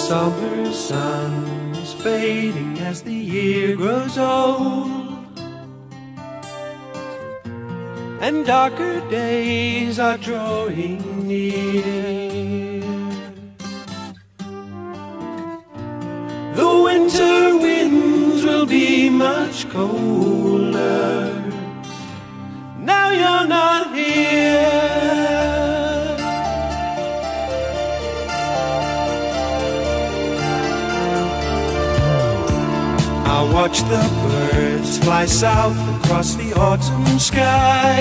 summer sun is fading as the year grows old, and darker days are drawing near. The winter winds will be much colder. Now you're not here. I watch the birds fly south across the autumn sky,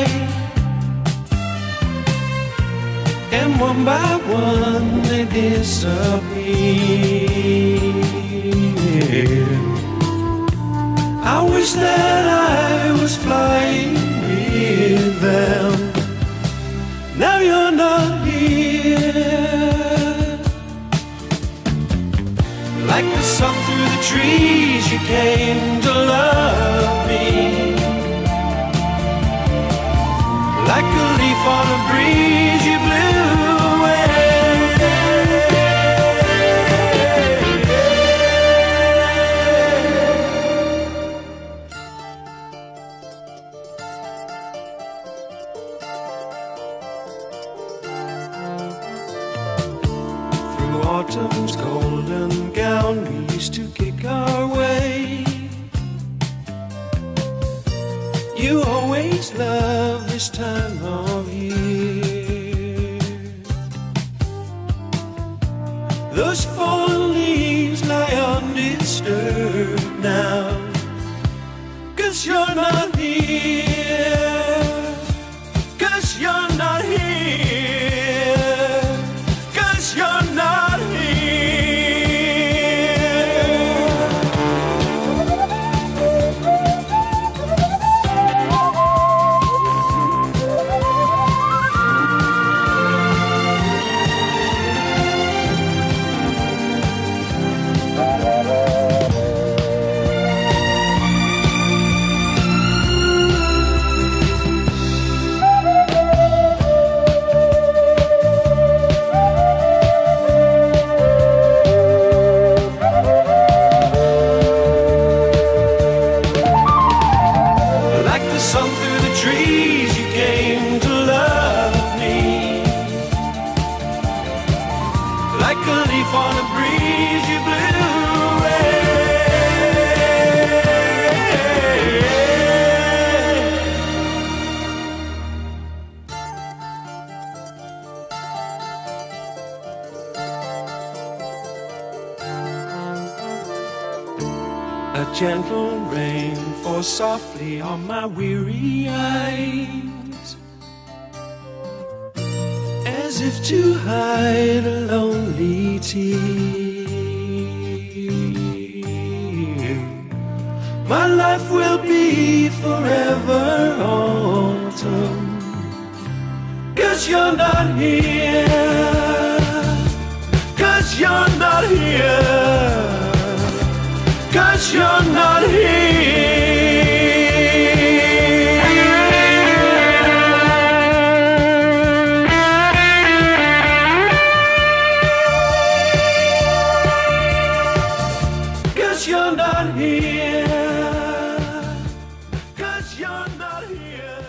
and one by one they disappear. I wish that I was flying with them. Now you're not here. Like the sun through the trees, you came to love me. Like a leaf on a breeze, you blew away. Through autumn's golden gown, we used to kick our way. You always love this time of year. Those fallen leaves lie undisturbed now, 'cause you're not here. 'Cause you're not here. 'Cause you're not trees, you came to love me. Like a leaf on a breeze, you blew away. A gentle rain falls softly on my weary eyes, as if to hide a lonely tear. My life will be forever autumn, 'cause you're not here. 'Cause you're not here. 'Cause you're not here. 'Cause you're not here. 'Cause you're not here.